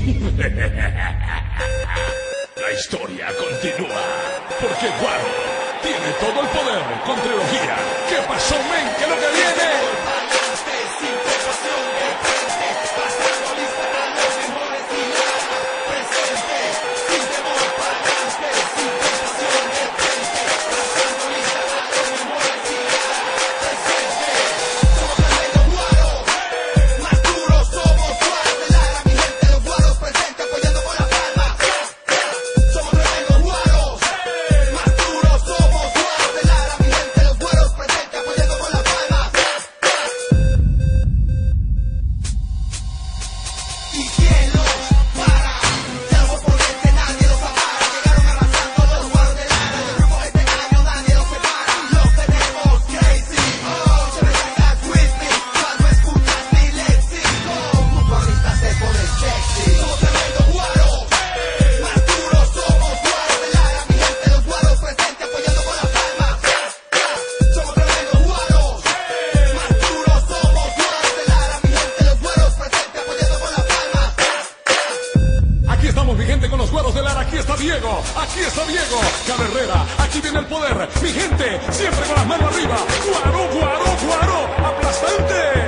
La historia continúa, porque Guaro tiene todo el poder con trilogía. ¿Qué pasó, men? ¿Qué es lo que viene? Mi gente con los Guaros de Lara, aquí está Diego, Herrera, aquí viene el poder, mi gente, siempre con las manos arriba, Guaro, Guaro, Guaro, aplastante.